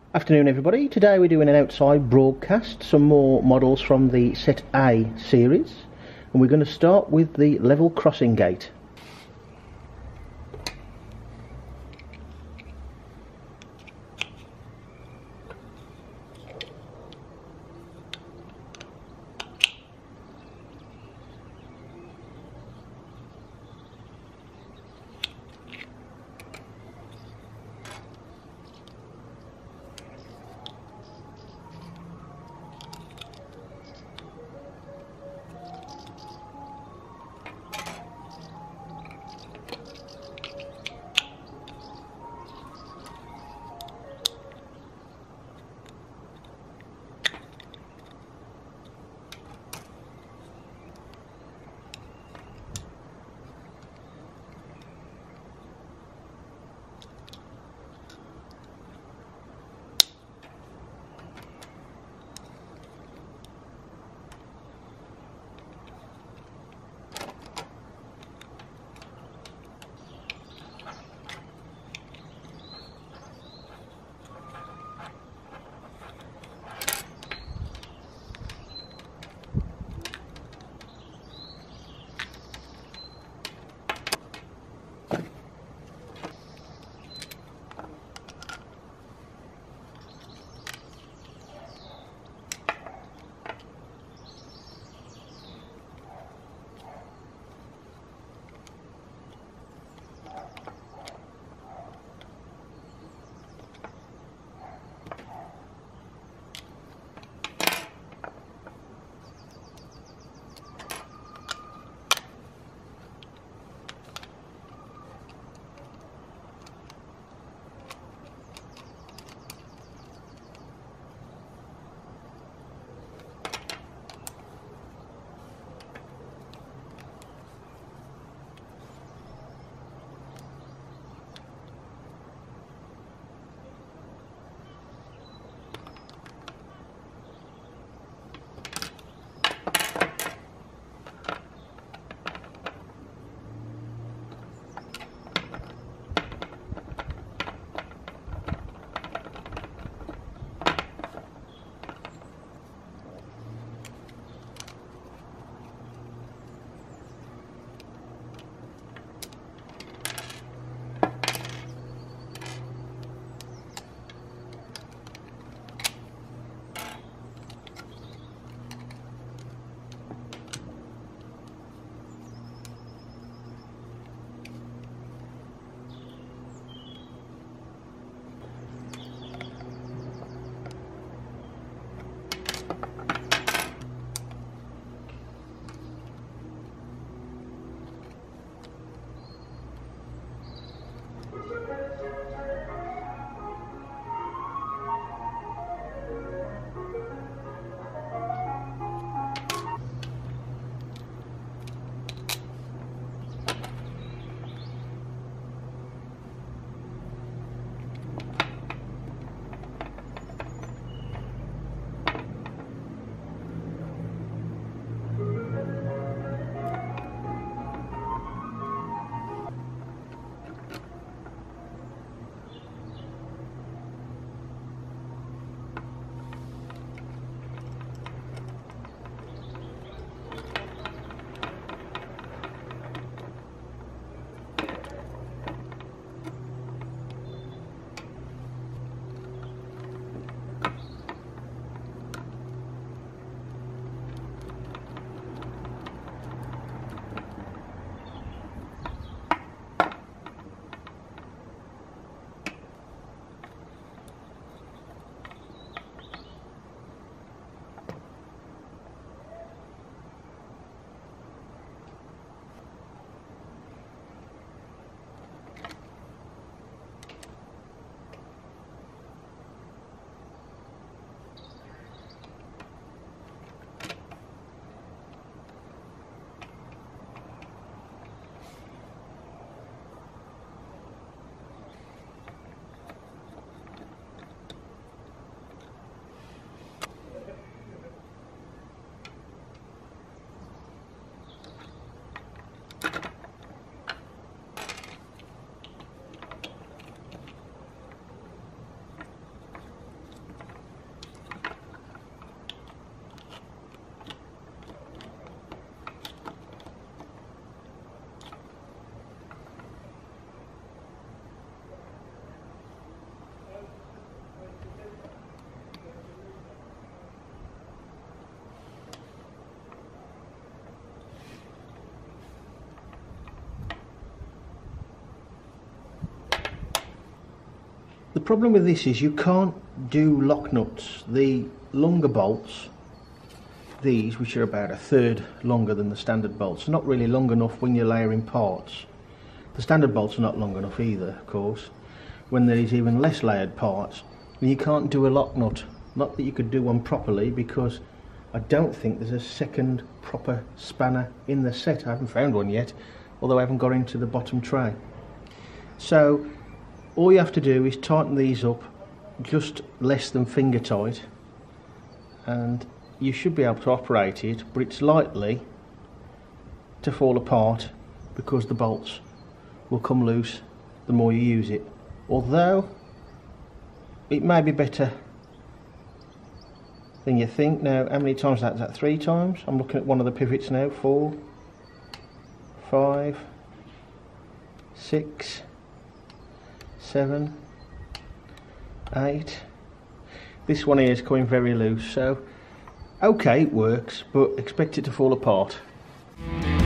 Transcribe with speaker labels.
Speaker 1: Afternoon everybody, today we're doing an outside broadcast, some more models from the Set A series, and we're going to start with the level crossing gate. The problem with this is you can't do lock nuts. The longer bolts, these, which are about a third longer than the standard bolts, are not really long enough when you're layering parts. The standard bolts are not long enough either, of course, when there is even less layered parts. And you can't do a lock nut. Not that you could do one properly, because I don't think there's a second proper spanner in the set. I haven't found one yet, although I haven't got into the bottom tray. So all you have to do is tighten these up just less than finger tight, and you should be able to operate it, but it's likely to fall apart because the bolts will come loose the more you use it. Although it may be better than you think. Now, how many times is that? 3 times? I'm looking at one of the pivots now. 4, 5, 6, 7, 8. This one here is coming very loose, so okay, it works, but expect it to fall apart.